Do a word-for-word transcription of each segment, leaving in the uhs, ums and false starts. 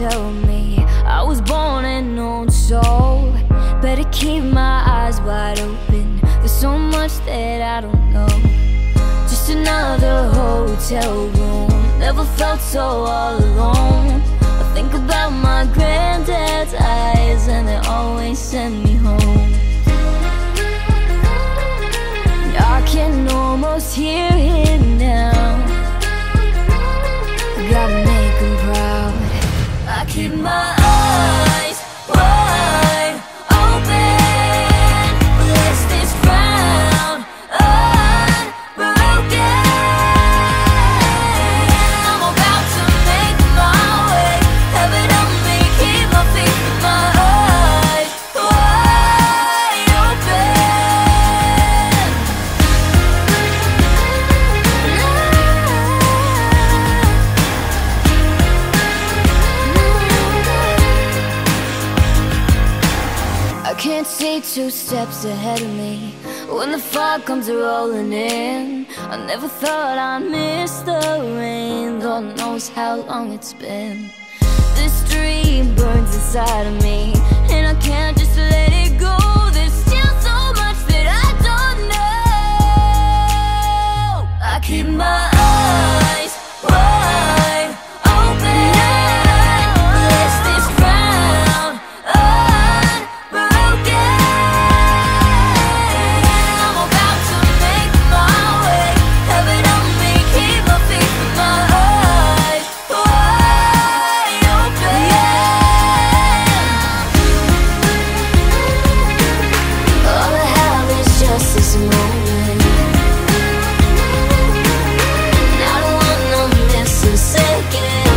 tell me I was born an old soul. Better keep my eyes wide open. There's so much that I don't know. Just another hotel room. Never felt so all alone. I think about my granddad's eyes, and they always send me home. And I can almost hear him now. I gotta make him proud. I keep my eyes wide open. Bless this ground unbroken. I'm about to make my way. Heaven help me keep my feet. My eyes wide open. I can't see two steps ahead of me when the fog comes rolling in. I never thought I'd miss the rain. Lord knows how long it's been. This dream burns inside of me, and I can't just let it go. There's still so much that I don't know. I keep my eyes wide open. Bless this ground unbroken. I'm about to make my way. Heaven help me keep my feet. My eyes wide open. All I have is just this moment, and I don't wanna miss a second,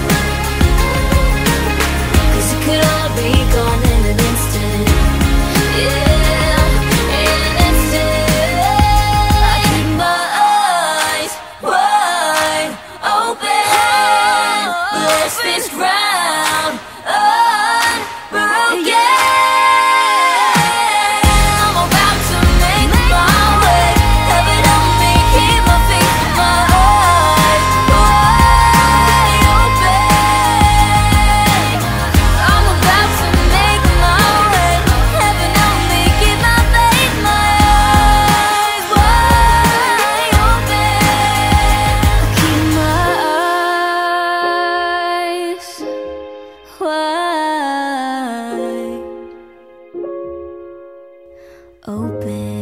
'cause it could all be gone in an instant. Yeah, in an instant. I keep my eyes wide open. Bless this ground unbroken. I'm about to make my way. Heaven help me keep my feet. My eyes wide open. I'm about to make my way. Heaven help me keep my faith. My eyes wide open. Keep my eyes wide open.